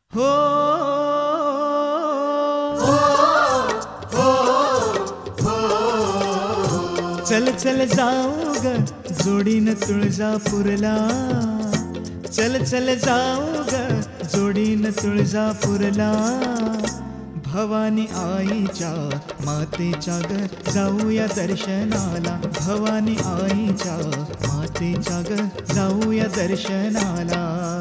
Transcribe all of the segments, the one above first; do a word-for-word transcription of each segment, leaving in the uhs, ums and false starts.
हो हो हो हो चल चल जाऊ ग जोडीन तुळजापूरला, चल चल जाऊ ग जोडीन तुळजापूरला, भवानी आईच्या मातेच्या ग जाऊया दर्शनाला, भवानी आईच्या मातेच्या ग जाऊया दर्शनाला.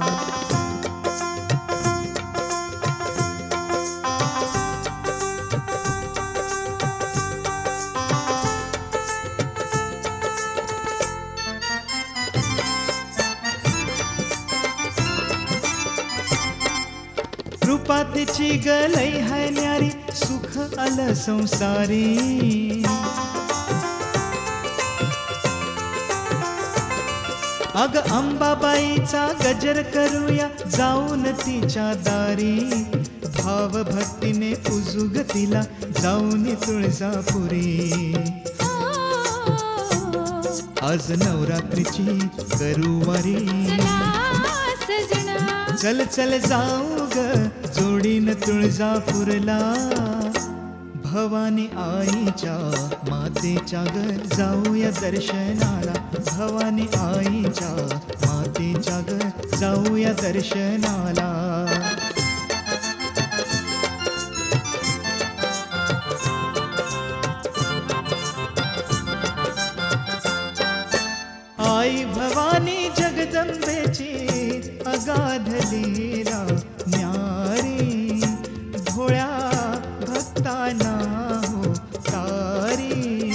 कृपा तिची गलई हाय न्यारी, सुख आलं संसारी. अग अंबाबाईचा गजर करूया जाऊन तिच्या दारी, भाव भक्तीने उजुग तिला जाऊन तुळजापुरी. आज नवरात्रीची करूवारी, चल चल जाऊ ग जोडीन तुळजापूरला, भवानी आईच्या मातेच्या ग जाऊया दर्शनाला, भवानी आईच्या मातेच्या ग जाऊया दर्शनाला. आई भवानी जगदंबेची अगाध लीला न्यारी, भोळ्या भक्तांना हो तारी.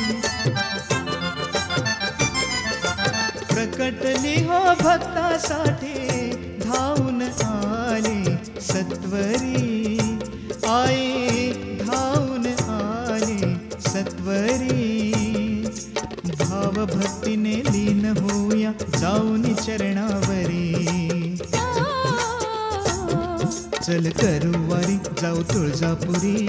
प्रकटली हो भक्तासाठी धावून आले सत्वरी, आई धावून आले सत्वरी. भाव भक्तीने लीन होऊया जाऊन चरणावरी, चल करूवारी जाऊ तुळजापुरी.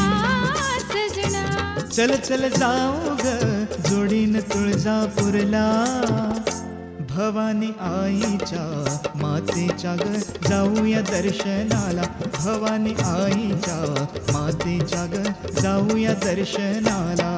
चल चल जाऊ ग जोडीन तुळजापूरला, भवानी आईच्या मातेच्या ग जाऊया दर्शनाला, भवानी आईच्या मातेच्या ग जाऊया दर्शनाला.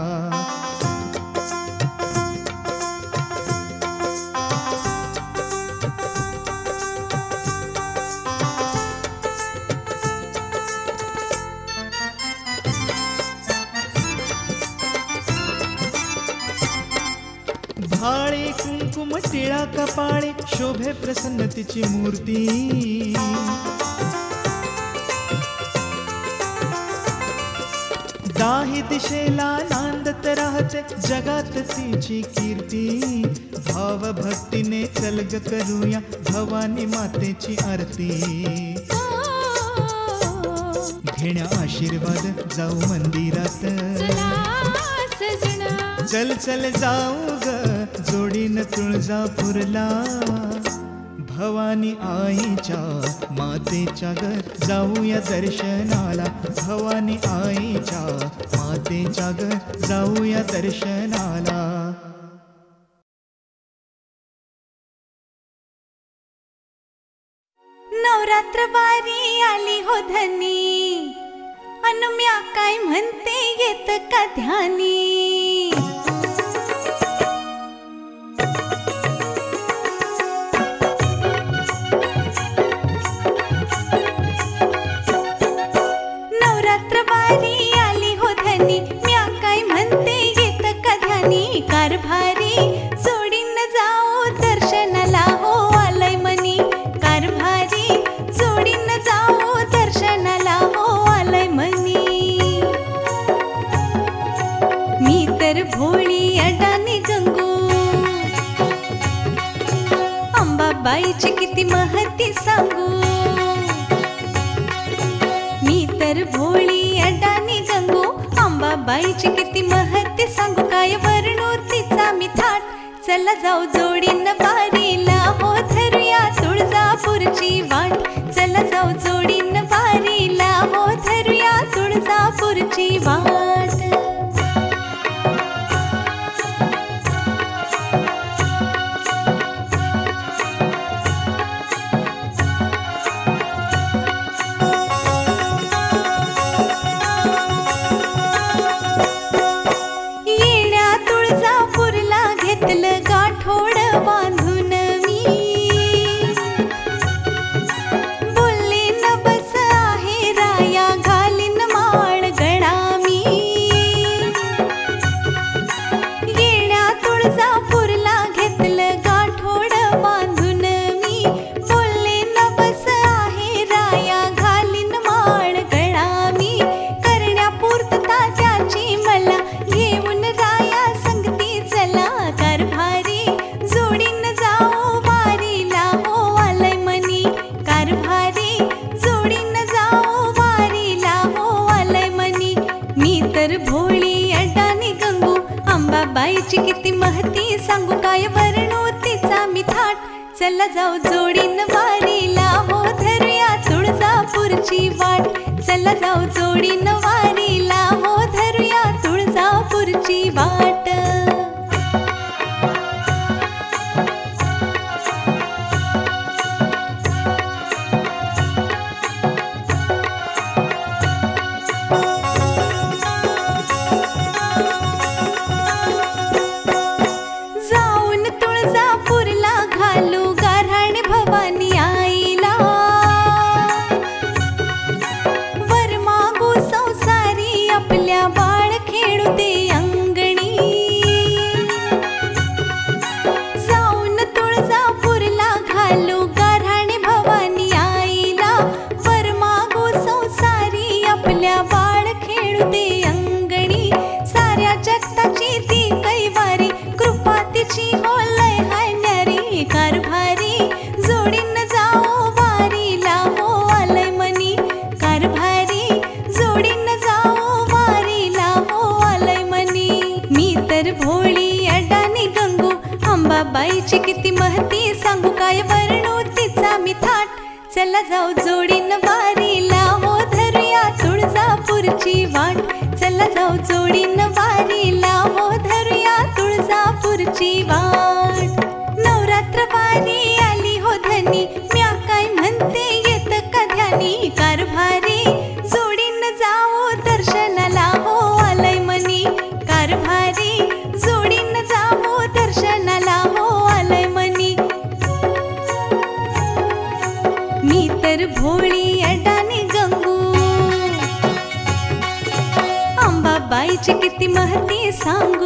भाळे कुंकुम टिळा कपाळे शोभे प्रसन्न तिची मूर्ती. दाही दिशेला नांदत राहते जगात तिची कीर्ती. भाव भक्तीने चलग करूया भवानी मातेची आरती. घेण्या आशीर्वाद जाऊ मंदिरात, चल चल जाऊ ग जोडीन तुळजापूरला, भवानी आईच्या मातेच्या ग जाऊया दर्शनाला, भवानी आईच्या मातेच्या ग जाऊया दर्शनाला. नवरात्र बारी आली हो धनी, अन म्या काय म्हणते येत का ध्यानी. नवरात्र बारी आली हो धनी, म्या काय म्हणते येत का ध्यानी. कारभारी सोडीन जाओ दर्शनाला हो आलय मनी, कारभारी सोडीन जाओ दर्शनाला हो आलय मनी. मी तर भोळी अडाणी गंगू, अंबाबाईची किती महती सांगू. मी तर भोळी अडाणी गंगू, अंबाबाईची किती महती सांगू. काय वर्णू तिचा मी थाट, चला जाऊ जोडीन बारीला हो धरूया तुळजापूरची वाट. चला जाऊ जोडीन बारीला हो धरूया तुळजापूरची वाट. बाईची किती महती सांगू काय वर्णू तिचा मी थाट. चला जाऊ जोडीन वारीला हो धरूया तुळजापूरची वाट. चला जाऊ जोडीन वारीला हो धरूया तुळजापूरची वाट. जाऊन तुळजापूरला घालू गाऱ्हाणे भवानी आईला. वर मागू संसारी आपल्या बाळ खेळू दे अंगणी. जाऊन तुळजापूरला घालू गाऱ्हाणे भवानी आईला. वर मागू संसारी आपल्या बाळ खेळू दे अंगणी. साऱ्या जगताची ती कैवारी कृपा तिची हो लय हाय न्यारी. कारभारी जोडीन जाओ वारीला हो आलय मनी. कारभारी जोडीन जाओ वारीला हो आलय मनी. मी तर भोळी अडाणी गंगू अंबाबाईची किती महती सांगू काय वर्णू तिचा मी थाट. चला जाऊ जोडीन वारीला हो धरूया तुळजापूरची वाट. चला जाऊ जोडीन वारीला हो धरूया तुळजापूरची वाट. नवरात्र वारी आली हो धनी म्या काय म्हणते येत का ध्यानी. कारभारी जोडीन जाऊ दर्शनाला हो आलय मनी. कारभारी जोडीन जाऊ दर्शनाला हो आलय मनी. मी तर भोळी अडाणी गंगू अंबाबाईची किती महती सांगू.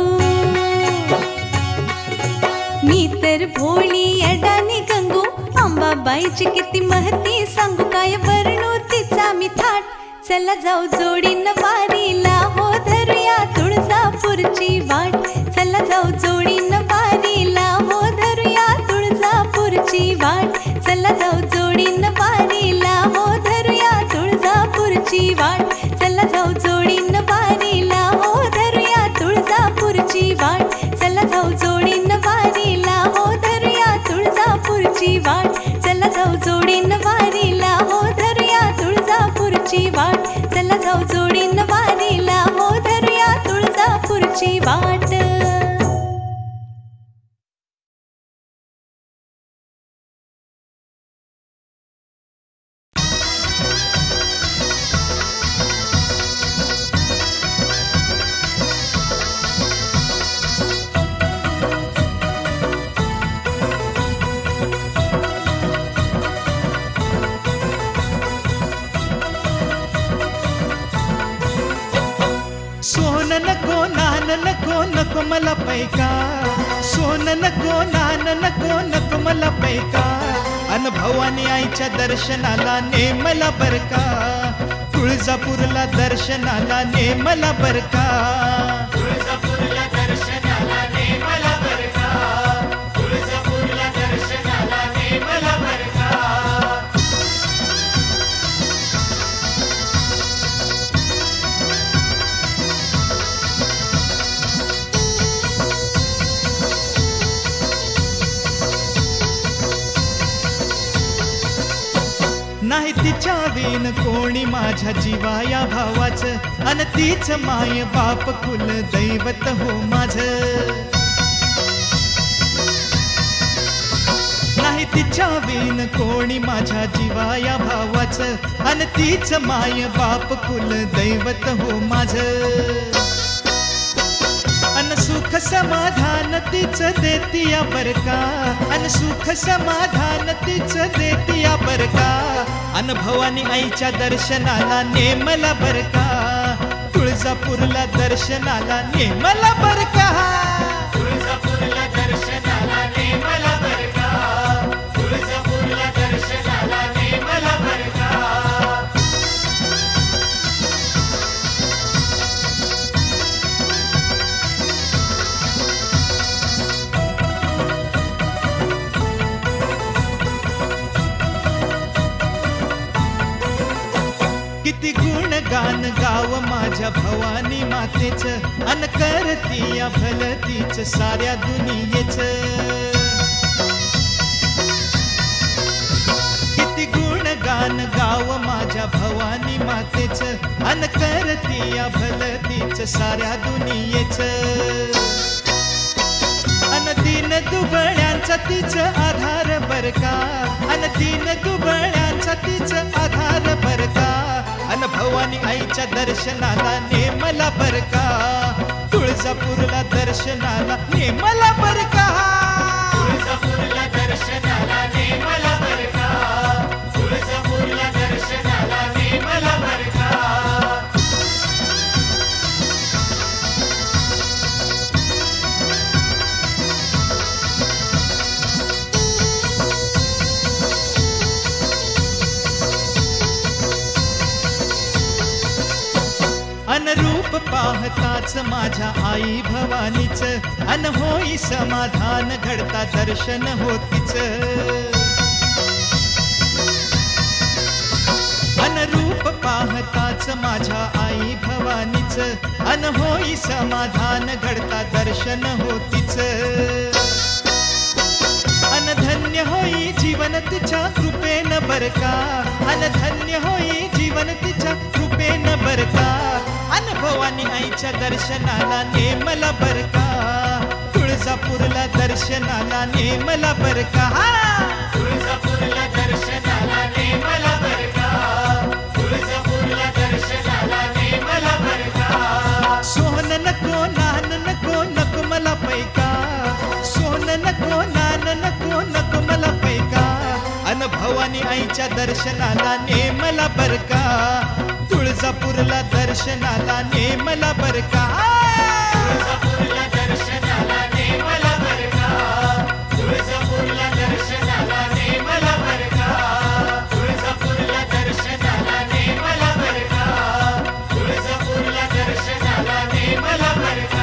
मी तर भोळी अडाणी गंगू अंबाबाईची किती महती सांगू काय वर्णू तिचा मी थाट. चला जाऊ जोडीन वारीला हो धरूया तुळजापूरची वाट. चला जाऊ जोडीन वारीला हो धरूया तुळजापूरची वाट. चला जाऊ जोडीन वारीला हो धरूया तुळजापूरची वाट. चला जाऊ जोडीन वारीला हो धरूया तुळजापूरची वाट. चला जाऊ जोडीन वारीला हो धरूया तुळजापूरची वाट. चला जाऊ जोडीन वारीला हो धरूया तुळजापूरची वाट. चला जाऊ जोडीन वारीला हो धरूया तुळजापूरची वाट. सोन नको नान नको नको मला पैका. सोन नको नान नको नको मला पैका. अन भवानी आईच्या दर्शनाला ने मला बरका. तुळजापूरला दर्शनाला ने मला बरका. तुळजापूरला दर्शनाला ने मला बरका. तुळजापूरला दर्शनाला ने मला बरका. नाही तिच्या विन कोणी माझ्या जीवाया भावाचं. अन तीच माय बाप कुल दैवत हो माझ. नाही तिच्या विन कोणी माझ्या जीवाया भावाचं. अन तीच माय बाप कुल दैवत हो माझ. अन सुख समाधान तीच देतिया बरका. अन सुख समाधान तीच देतिया बरका. अन भवानी आईच्या दर्शनाला ने मला बरका. तुळजापूरला दर्शनाला ने मला बरका. तुळजापूरला दर्शनाला ने मला बरका. तुळजापूरला दर्शनाला ने मला बरका. किती गुण गान गाव माझ्या भवानी मातेच अन करती या भलतीच साऱ्या दुनियेच किती गुण गान गाव माझ्या भवानी मातेच अन करती या भलतीच साऱ्या दुनियेच अन दीन दुबळ्यांचा तिच आधार बरका अन दीन दुबळ्यांचा तिच आधार बरका अन भवानी आईच्या दर्शनाला नेमला बरका तुळजापूरला दर्शनाला नेमला बरका तुळजापूरला दर्शनाला नेमला बरका तुळजापूरला दर्शनाला नेमला बरका अन रूप पाहताच माझ्या आई भवानीच अन होई समाधान घडता दर्शन होतीच अन रूप पाहताच माझ्या आई भवानीच अन होई समाधान घडता दर्शन होतीच अन धन्य होई जीवन तिच्या कृपेन बरका अन धन्य होई जीवन तिच्या कृपेन बरका अन भवानी आईच्या दर्शनाला नेमला बरका तुळजापूरला दर्शनाला नेमला बरका तुळजापूरला दर्शनाला नेमला बरका तुळजापूरला दर्शनाला नेमला बरका सोन नको नान नको नको मला पैका सोन नको नान नको नको मला पैका अन भवानी आईच्या दर्शनाला नेमला बरका तुळजापूरला दर्शनाला नेमला बरका तुळजापूरला दर्शनाला नेमला बरका तुळजापूरला दर्शनाला नेमला बरका तुळजापूरला दर्शनाला नेमला बरका तुळजापूरला दर्शनाला नेमला बरका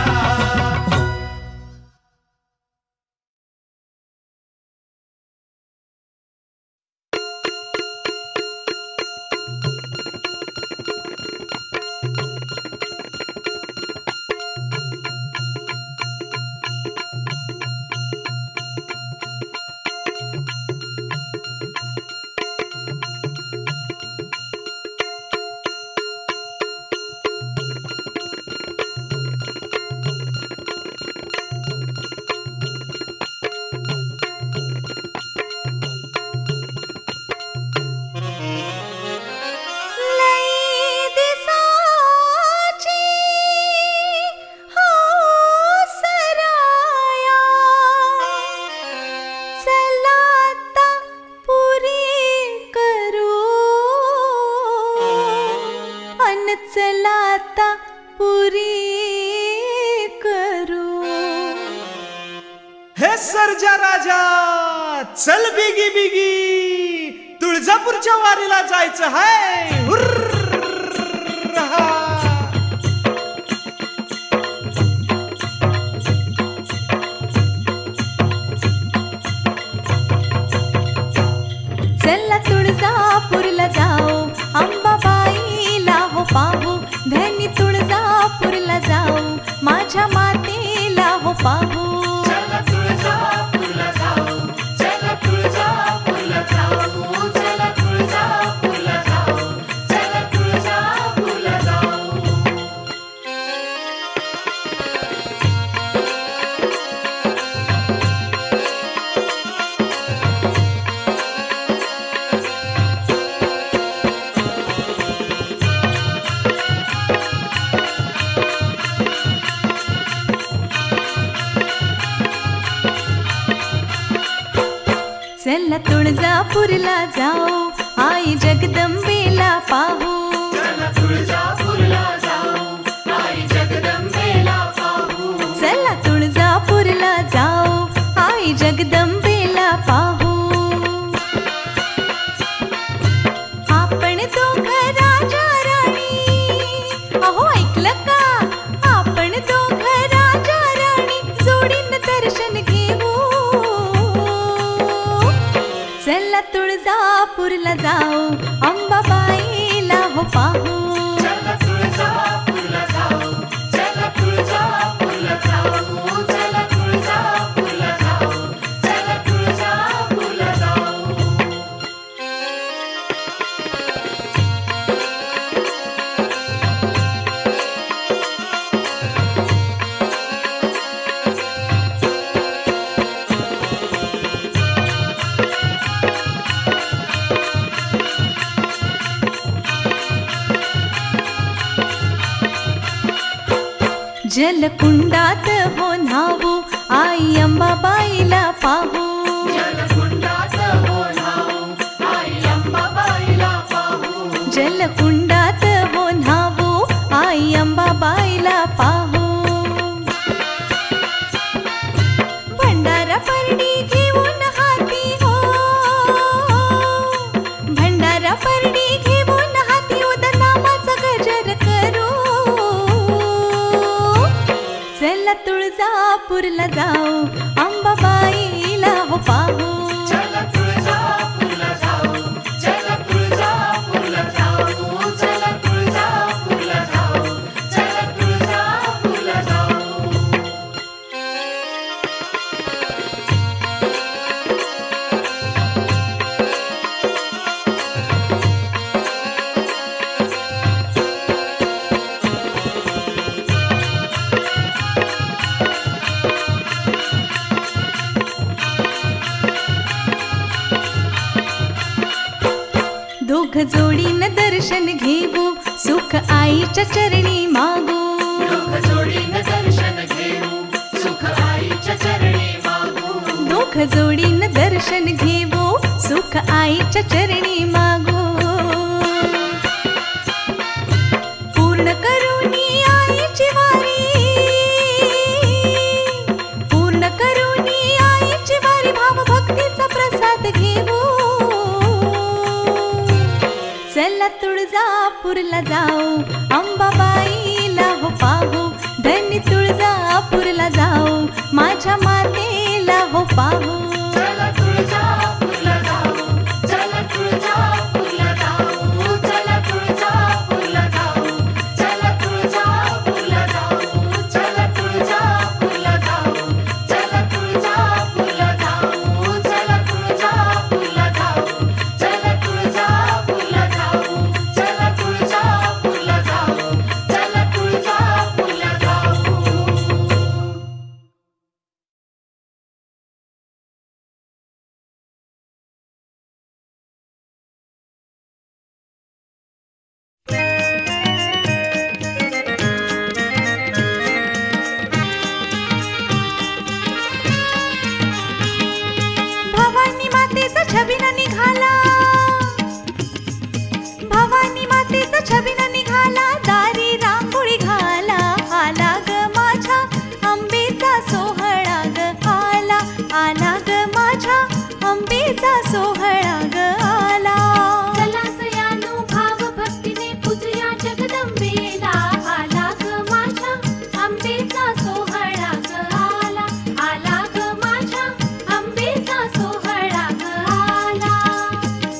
सर्जा राजा चल बिगी बिगी तुळजापूरच्या वारीला जायचं हाय चला तुळजापूरला जाऊ अंबाबाईला हो पाहू धनी तुळजापूरला जाऊ माझ्या मातेला हो पाहू चला तुळजापूरला जाऊ आई जगदंबेला पाहू चला तुळजापूरला जाऊ आई जगदंबेला पाहू चला तुळजापूरला जाऊ आई जगदंबेला पाहू आपण दोघं राजा राणी अहो ऐकलं का आपण दोघं राजा राणी जोडीनं दर्शन घेऊ चला तुळजापूरला जाऊ अंबाबाईला हो हो पाहू. चला तुळजापूरला जाऊ, चला तुळजापूरला जाऊ, चला तुळजापूरला जाऊ, चला तुळजापूरला जाऊ. जलकुंडात हो न्हावू, आई अंबाबाईला पाहू. जलकुंडात हो न्हावू, आई अंबाबाईला पाहू. जलकुंडात हो न्हावू, आई अंबाबाईला पाहू. भंडारा परडी घेऊन हाती हो, भंडारा परडी घेऊन हाती उदनामाचा गजर करू. चला तुळजापूरला जाऊ, अंबाबाईला हो पाहू. चला तुळजापूरला जाऊ, चला तुळजापूरला जाऊ, चला तुळजापूरला जाऊ, चला तुळजापूरला जाऊ. दोघ जोडीनं दर्शन घेऊ, सुख आईच्या चरणी मागू. दोघ जोडीनं दर्शन घेऊ, सुख आईच्या चरणी मागू. दोघ जोडीनं दर्शन घेऊ, सुख आईच्या चरणी मागू. पूर्ण करूनी आईची वारी, पूर्ण करूनी आईची वारी, भाव भक्तीचा प्रसाद घेऊ. चला तुळजापूरला जाऊ, अंबाबाईला हो पाहू. धनी तुळजापूरला जाऊ, माझ्या मातेला हो पाहू. चला तुळजापूरला जाऊ, चला तुळजापूरला जाऊ, चला तुळजापूरला जाऊ, चला तुळजापूरला जाऊ, चला तुळजापूरला जाऊ, चला तुळजापूरला जाऊ, चला तुळजापूरला जाऊ, चला तुळजापूरला जाऊ, चला तुळजापूरला जाऊ, चला तुळजापूरला जाऊ. भवानी मातेचा छबिना निघाला, भवानी मातेचा छबिना निघाला. दारी रांगोळी घाला, आला ग माझ्या अंबेचा सोहळा ग. आला आला ग माझ्या अंबेचा सोहळा ग आला. चला सयानो भाव भक्तीने पूजूया जगदंबेला. आला ग माझ्या अंबेचा सोहळा ग आला. आला ग माझ्या अंबेचा सोहळा ग आला.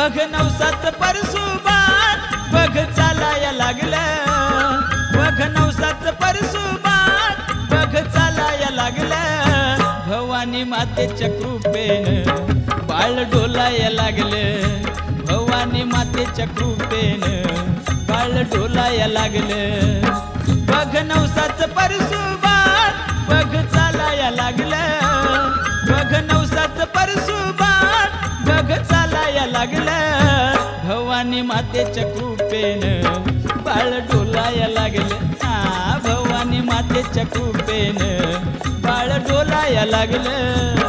बघ नवसाच परसुबान बघ चालाया लागलं, बघ नवसाच परसुबान बघ चालाया लागलं. भवानी मातेच्या कृपेनं बाळ डोलाया लागलं, भवानी मातेच्या कृपेनं बाळ डोलाया लागलं. बघ नवसाच परसुबान बघ चालाया लागलं, बघ नवसाच परसुबान बघ चालाया लागलं. भवानी मातेच्या कृपेनं बाळ डोलाया लागलं, हा भवानी मातेच्या कृपेनं बाळ डोलाया लागलं.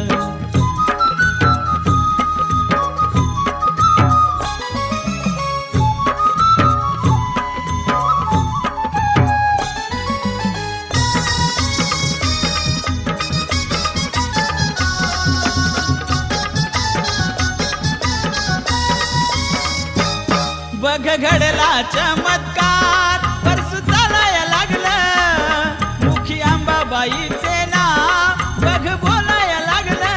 बघ घडला चमत्कार परसू चालाया लागलं, मुखी अंबाबाईचे नाव बघ बोलाया लागलं.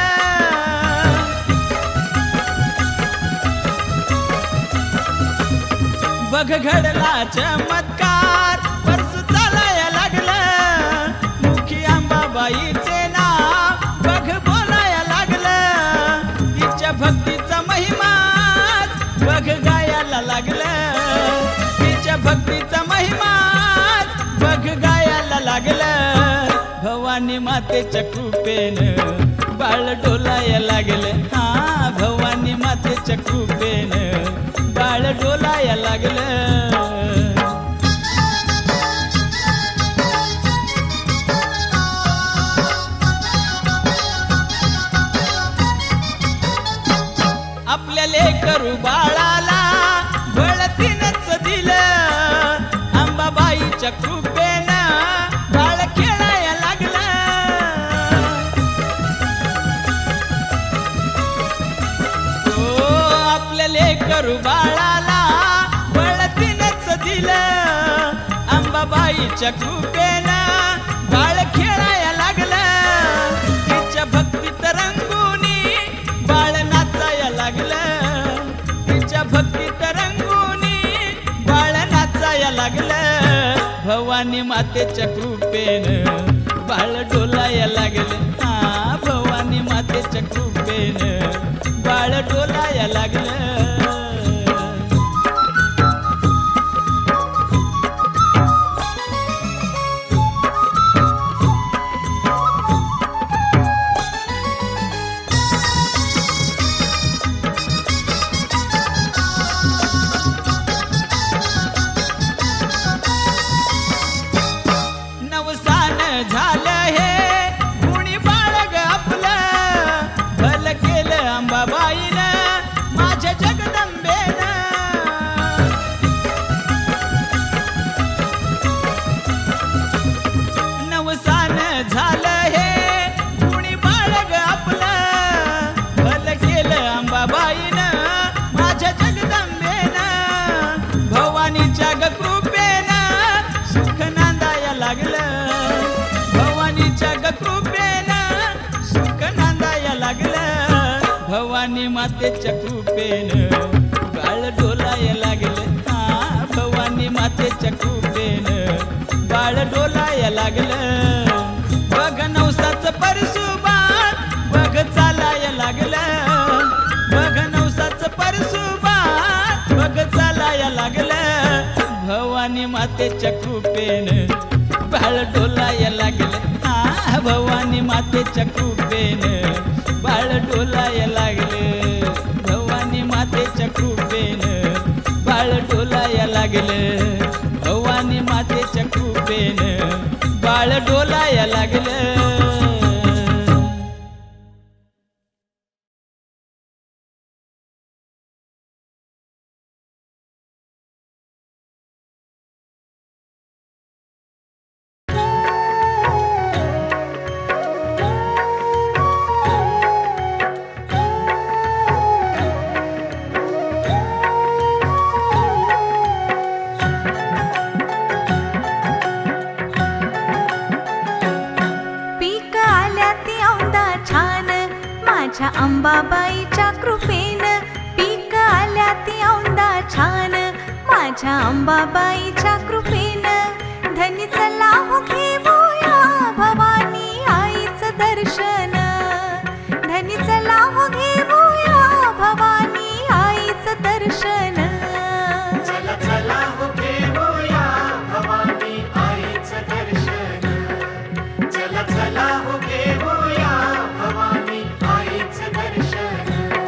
बघ घडला चमत्कार परसू चालाया लागलं, मुखी अंबाबाईचे नाव बघ बोलाया लागलं. तिच्या भक्तीचा महिमा बघ गायाला लागलं, तिच्या भक्तीचा महिमा बघ गायाला लागलं. भवानी मातेच्या कृपेनं बाळ डोलाया लागलं, हा भवानी मातेच्या कृपेनं बाळ डोलाया लागलं. आपल्या लेकरू बाळाला बळतीनच दिलं, अंबाबाईच्या कृपेनं बाळ खेळाया लागलं. हो आपल्या लेकरू बाळाला बळतीनच दिलं, अंबाबाईच्या कृपेनं बाळ खेळाया लागलं. तिच्या भक्तीत रंगुनी बाळ नाचाया लागलं, तिच्या भक्तीत रंगुनी बाळ नाचाया लागलं. भवानी मातेच्या कृपेनं बाळ डोलाया लागलं, हा भवानी मातेच्या कृपेनं बाळ डोलाया लागलं. नवसान झालं हे गुणी बाळग आपलं, भलं केलं अंबाबाईनं माझ्या जगदंबेनं. नवसान झालं हे गुणी बाळग आपलं, भलं केलं अंबाबाईनं माझ्या जगदंबेनं. भवानीच्या ग कृपेनं सुख नांदाया लागलं, भवानीच्या ग कृपेनं सुख नांदाया लागलं. भवानी मातेच्या कृपेनं बाळ डोलाया लागलं, हा भवानी मातेच्या कृपेनं बाळ डोलाया लागलं. बघ नवसाच परसुबान बघ चालाया लागलं, बघ नवसाच परसुबान बघ चालाया लागलं. भवानी मातेच्या कृपेनं बाळ डोलाया लागलं, हा भवानी मातेच्या कृपेनं बाळ डोलाया लागलं. भवानी मातेच्या कृपेनं बाळ डोलाया लागलं, भवानी मातेच्या कृपेनं बाळ डोलाया लागलं. अंबाबाईच्या कृपेनं पीक ती औंदा छान माझ्या अंबाबाईच्या कृपेनं धनी चला हो घेऊया भवानी आईचं दर्शन धनी चला हो घेऊया भवानी आईचं दर्शन चला चला हो घेऊया भवानी आईचं दर्शन चला चला हो घेऊया भवानी आईचं दर्शन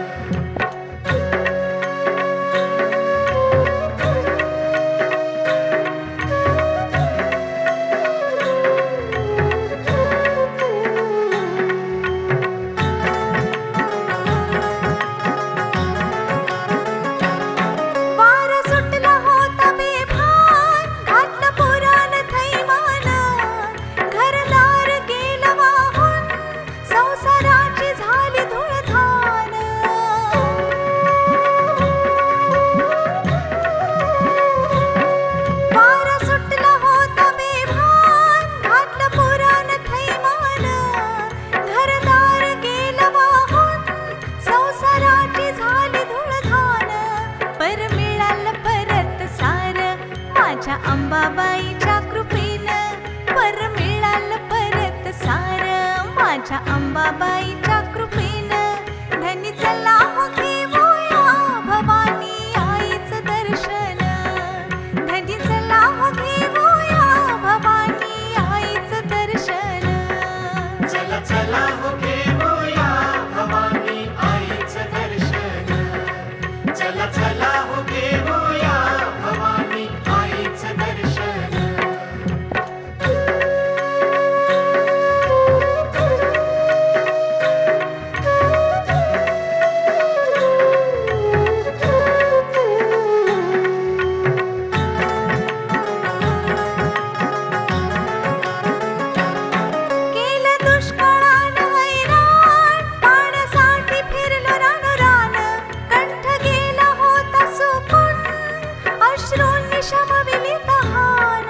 वारा सुटला होता बेभान घातलं पुराण थैमान घरदार गेलं वाहून संसाराची झाली धुळधाण वारा सुटला होता बेभान घातलं पुराण थैमान घरदार गेलं वाहून संसाराची झाली धुळधाण पर मिळालं परत सार माझ्या अंबाबाईच्या कृपेनं पर मिळालं परत सार माझ्या अंबाबाईच्या कृपेनं धनी चला हो घेऊया भवानी आईचं दर्शन धनी चला हो घेऊया भवानी आईचं दर्शन चला चला हो घेऊया भवानी आईचं दर्शन चला चला हो घेऊया भवानी आईचं दर्शन केलं दुष्काळानं हैराण पाण्यासाठी फिरलो रानोरान कंठ गेला होता सुकून अश्रूंनी शमविली तहान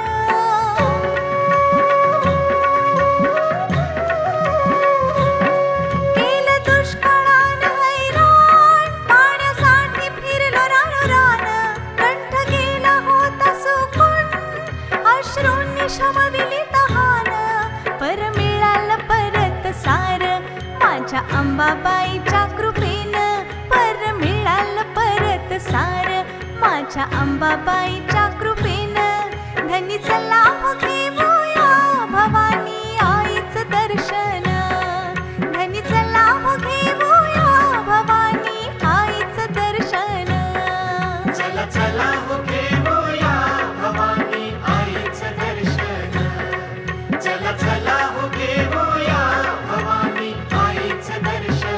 केलं दुष्काळानं हैराण पाण्यासाठी फिरलो रानोरान कंठ गेला होता सुकून अश्रूंनी शमविली तहान पर मिळालं परत सार माझ्या अंबाबाईच्या कृपेनं पर मिळालं परत सार माझ्या अंबाबाईच्या कृपेनं धनी चला हो घेऊया भवानी आईचं दर्शन धनी चला हो घेऊया भवानी आईचं दर्शन चला चला हो घेऊया भवानी आईचं दर्शन चला चला हो घेऊया भवानी आईचं दर्शन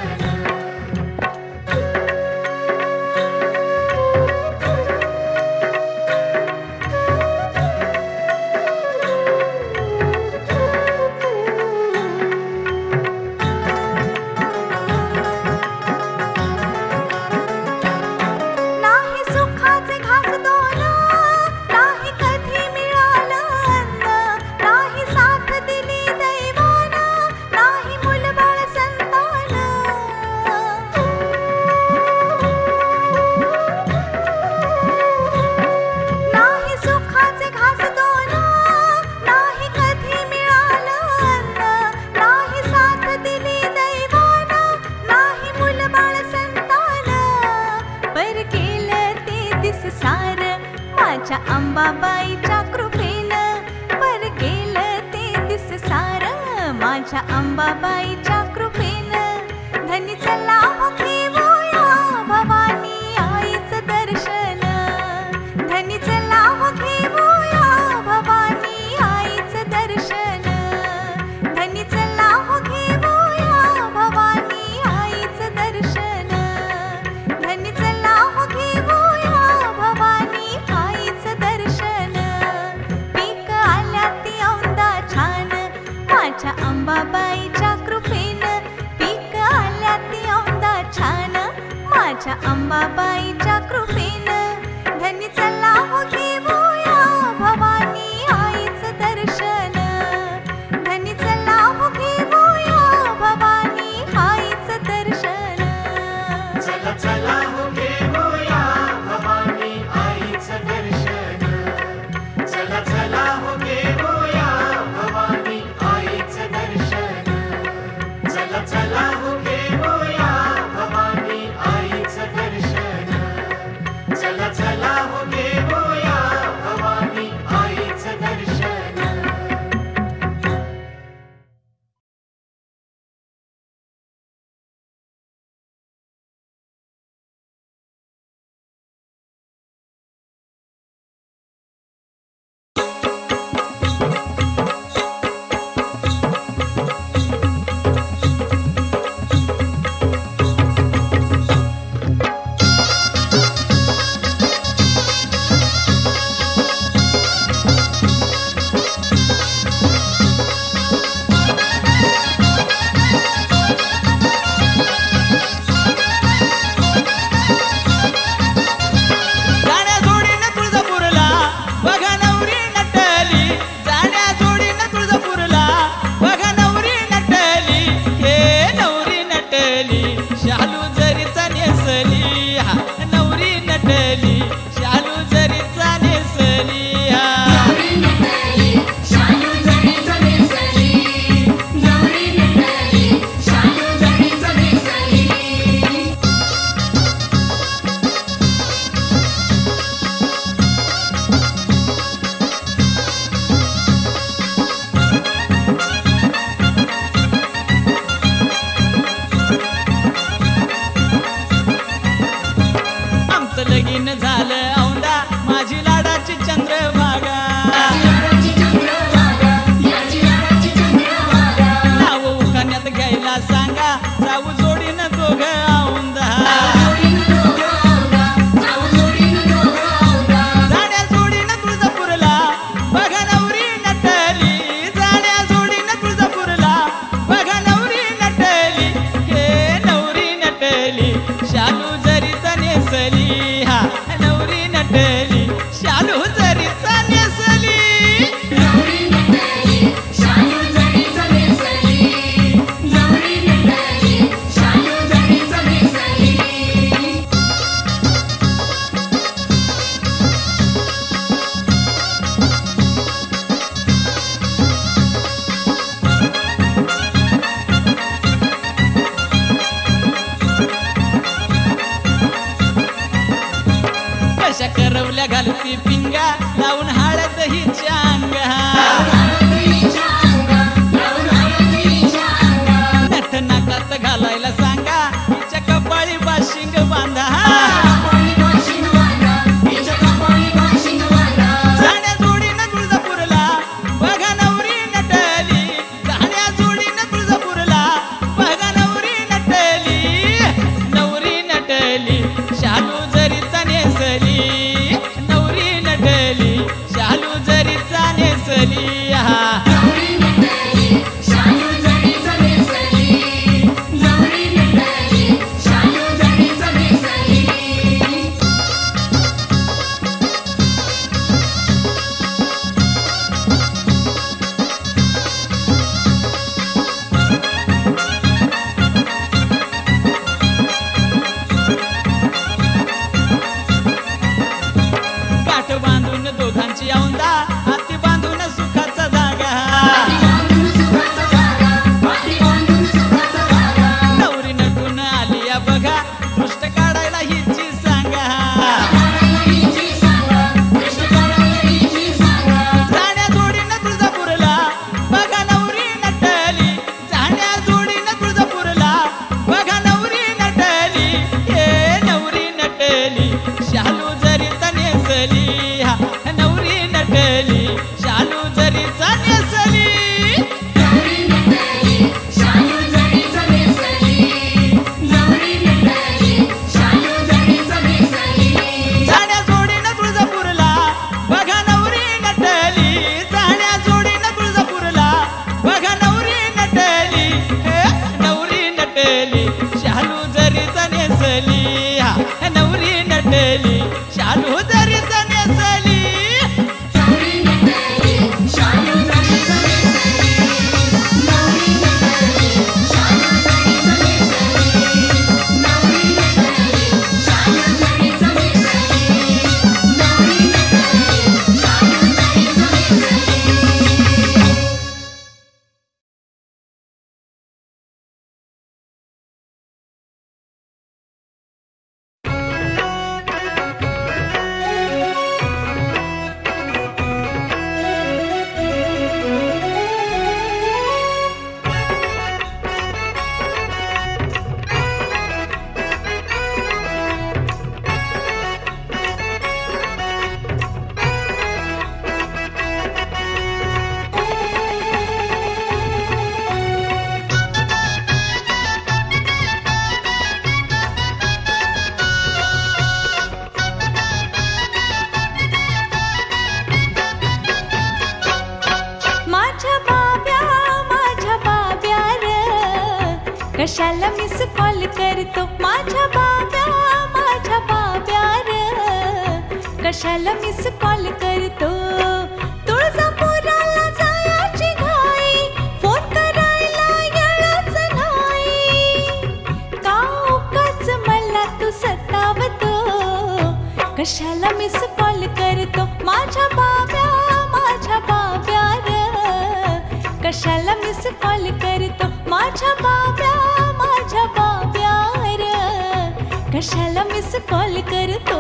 नाही सुखाचे घास दोन नाही कधी मिळालं अन्न नाही साथ दिली दैवानं नाही मुलबाळ संतान नाही सुखाचे घास दोन नाही कधी मिळालं अन्न नाही साथ दिली दैवानं नाही मुलबाळ संतान पर केलं ते दिस सार माझ्या अंबाबाईच्या कृपेनं पर गेलं ते दिस सार माझ्या अंबाबाईच्या कृपेनं धनी चला हो घेऊया भवानी आईचं दर्शन धनी चला हो घेऊया भवानी आईचं दर्शन धनी चला हो घेऊया भवानी आईचं दर्शन धनी चला हो घेऊया भवानी आईचं दर्शन पीक आल्या ती औंदा छान माझ्या अंबाबाईच्या कृपेनं पीक आल्या ती औंदा छान माझ्या अंबाबाईच्या कृपेनं धनी चला हो घेऊया भवानी आईचं दर्शन धनी चला हो घेऊया भवानी आईचं दर्शन चला चला हो घेऊया आपल्या घालती पिंगा लावून हळद हिच्या अंगा नथ नाकात घालायला सांगा हिच्या कपाळी बाशिंग बांधा जाण्या जोडीनं तुळजापूरला बघा नवरी नटली जाण्या जोडीनं तुळजापूरला बघा नवरी नटली नवरी नटली शालू जरीचा नेसली नवरी नटली शालू जरीचा नेसली हा दोघांची औंदा हाती बांधून सुखाचा धागा नवरी नटून आली या बघा दृष्ट काढायला हिची सांगा जाण्या जोडीनं तुळजापूरला बघा नवरी नटली जाण्या जोडीनं तुळजापूरला बघा नवरी नटली हे नवरी नटली शालू जरीचा नेसली नवरी नटली शालू जरीचा नेसली जाण्या जोडीनं तुळजापूरला बघा नवरी नटली जाण्या जोडीनं तुळजापूरला बघा नवरी नटली नवरी नटली शालू जरीचा नेसली नवरी नटली शालू जरीचा नेसली कशाला मिस कॉल करतो माझ्या बाब्या माझ्या बाब्या र कशाला मिस कॉल करतो तुळजापुराला जायची घाई फोन करायला येळच नाही का उगाच मला तू सतावतो कशाला मिस कॉल करतो माझ्या बाब्या माझ्या बाब्या र कशाला मिस कॉल करतो माझ्या बाब्या माझ्या बाब्या र कशाला मिस कॉल करतो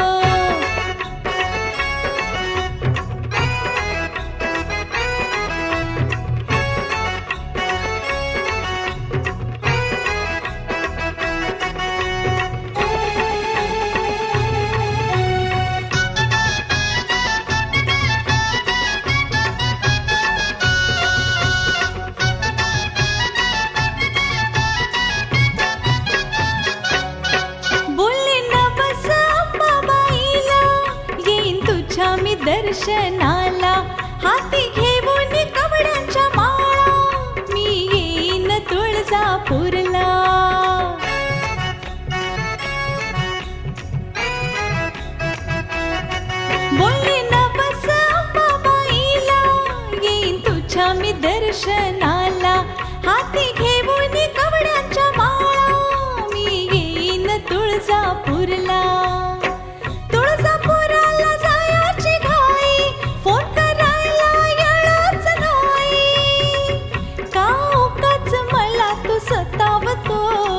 दर्शनाला हाती घेऊन कवड्यांच्या माळा मी येईन तुळजापूरला बोलले ना बस अंबाबाईला येईन तुझ्या मी दर्शनाला हाती घेऊन कवड्यांच्या माळा मी येईन तुळजापूरला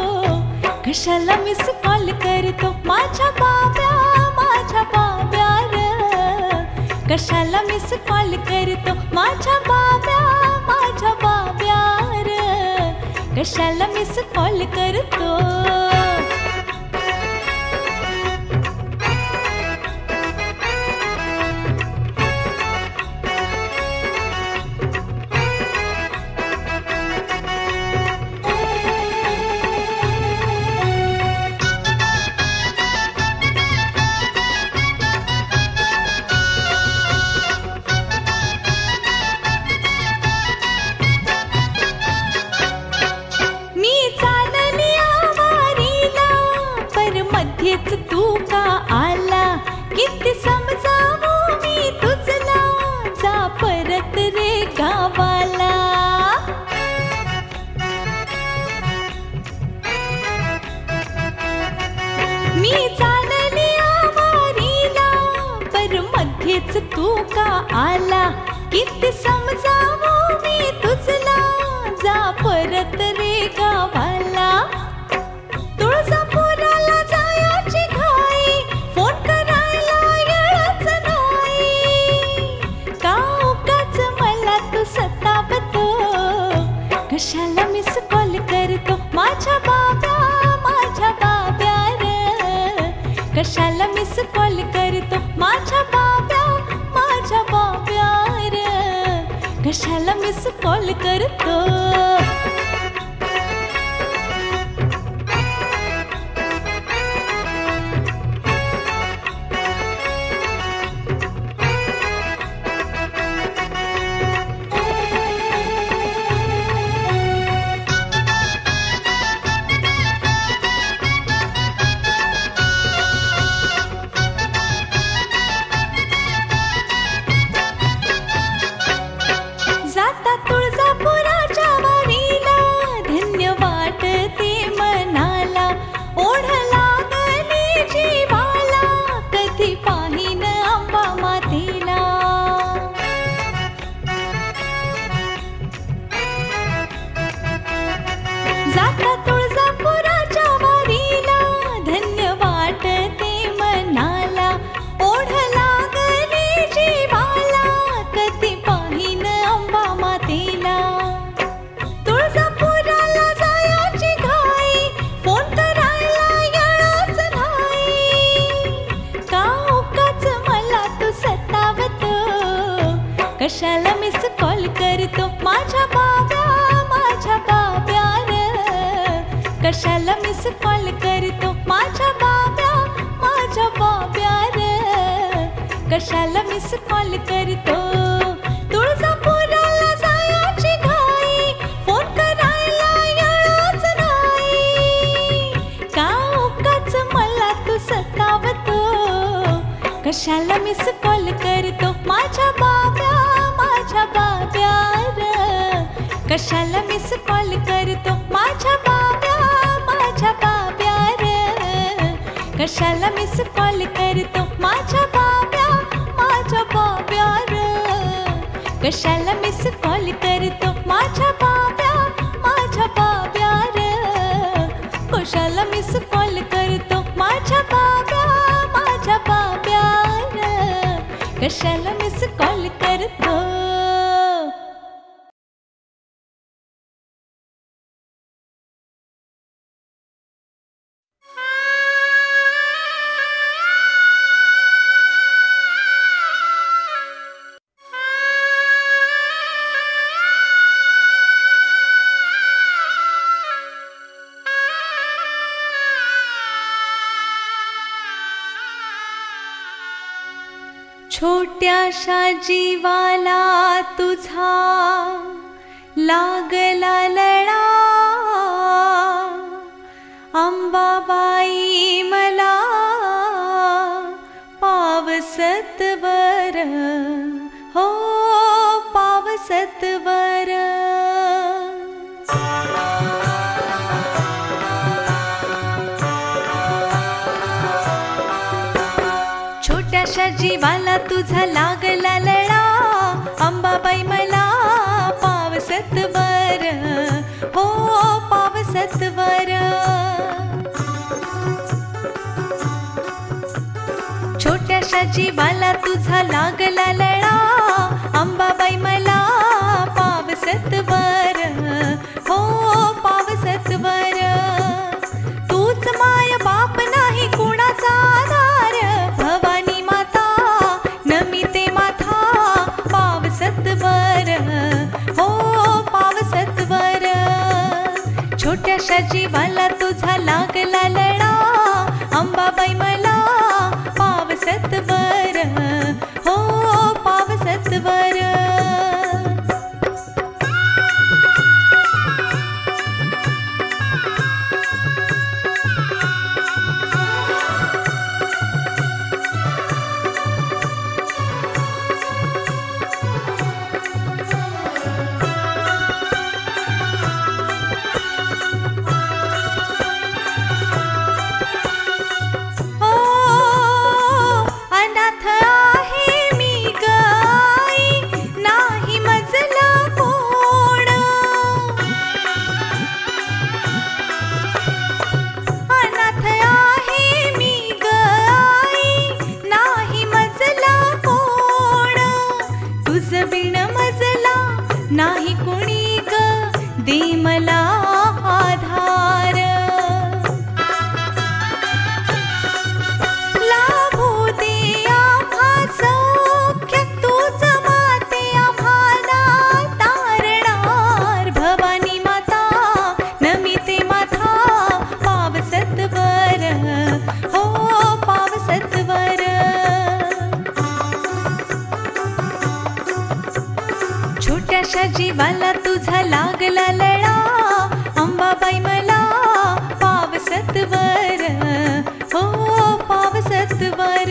कशाला मिस कॉल करतो माझ्या बाब्या माझ्या बाब्या कशाला मिस कॉल करतो माझ्या बाब्या माझ्या बाब्या र कशाला मिस कॉल करतो तू का आला किती समजावू मी तुझला जा परत रे गावाला मी चालली आवारीला पर मध्येच तू का आला किती समजावू मी तुझला जा परत रे गावाला तुळजापुराला जायची घाई फोन करायला येळच नाही का उगाच मला तू सतावतो कशाला मिस कॉल करतो माझ्या बाब्या माझ्या बाब्या र कशाला मिस कॉल करतो माझ्या बाब्या माझ्या बाब्या र कशाला मिस कॉल करतो कशाला मिस कॉल करतो माझ्या बाब्या माझ्या बाब्या र कशाला मिस कॉल करतो माझ्या बाब्या माझ्या बाब्या र कशाला मिस कॉल करतो तुळजापुराला जायची घाई फोन करायला येळच नाही का उगाच मला तू सतावतो कशाला मिस कॉल करतो माझ्या बाब्या माझ्या बाब्या र कशाला मिस कॉल करतो माझ्या बाब्या माझ्या बाब्या र कशाला मिस कॉल करतो माझ्या बाब्या माझ्या बाब्या र कशाला मिस कॉल करतो माझ्या बाब्या माझ्या बाब्या र कशाला मिस कॉल करतो माझ्या बाब्या माझ्या बाब्या र कशाला मिस कॉल करतो छोट्याशा जीवाला तुझा लागला लळा अंबाबाई मला पावसत वर हो पावसत वर छोट्याशा जीवाला तुझा लागला लळा अंबाबाई मला पावसत वर हो पावसत वर छोट्याशा जीवाला तुझा लागला लळा अंबाबाई मला पावसत वर हो पावसत वर तूच माय बाप नाही कुणाचा आधार भवानी माता नमिते माथा पावसत वर हो पावसत वर छोट्याशा जीवाला तुझा लागला लळा अंबाबाई मला पावसत वर हो पावसत वर नाही कोणी ग दे मला आधार लाभू दे आम्हा सौख्य तूच माते आम्हाला तारणार भवानी माता नमिते माथा पावसत वर हो पावसत वर छोट्याशा जीवाला तुझा लागला लळा अंबाबाई मला पावसत वर हो पावसत वर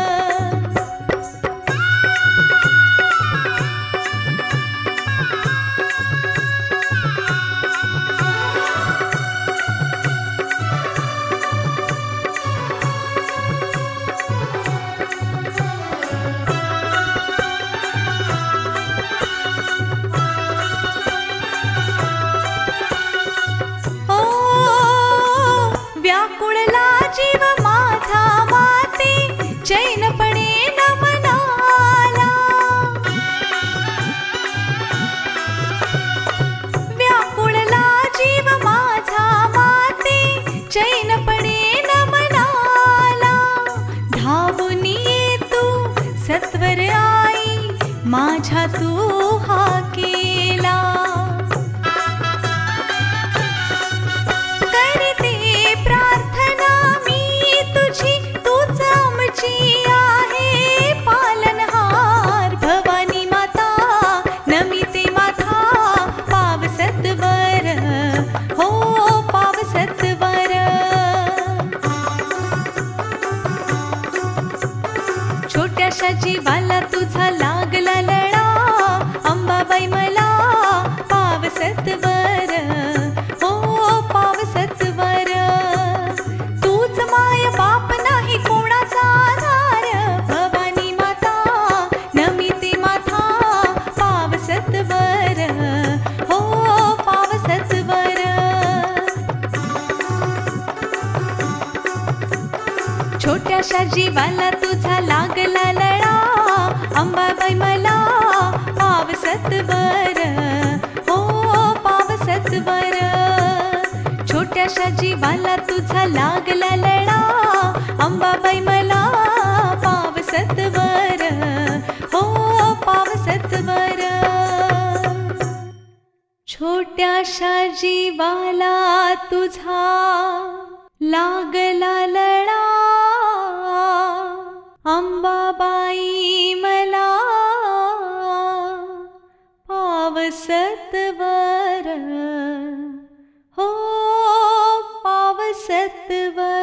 व्याकुळला जीव माझा माते चैन पडे न मनाला व्याकुळला जीव माझा माते चैन पडे न मनाला धावून ये तू सत्वर आई माझ्या तू हा केला आहे पालनहार भवानी माता नमिते माथा पावसत वर हो पावसत वर छोट्याशा जीवाला तुझा लागला लळा अंबाबाई मला पावसत वर हो पावसत वर तूच माय बाप नाही कोणाचा आधार भवानी माता नमिते माथा पावसत वर हो पावसत वर छोट्याशा जीवाला तुझा लागला लळा अंबाबाई मला पावसत वर हो पावसत वर छोट्याशा जीवाला तुझा लागला लळा अंबाबाई मला पावसत वर हो पावसत वर छोट्याशा जीवाला तुझा लागला लळा अंबाबाई मला पावसत वर हो पावसत वर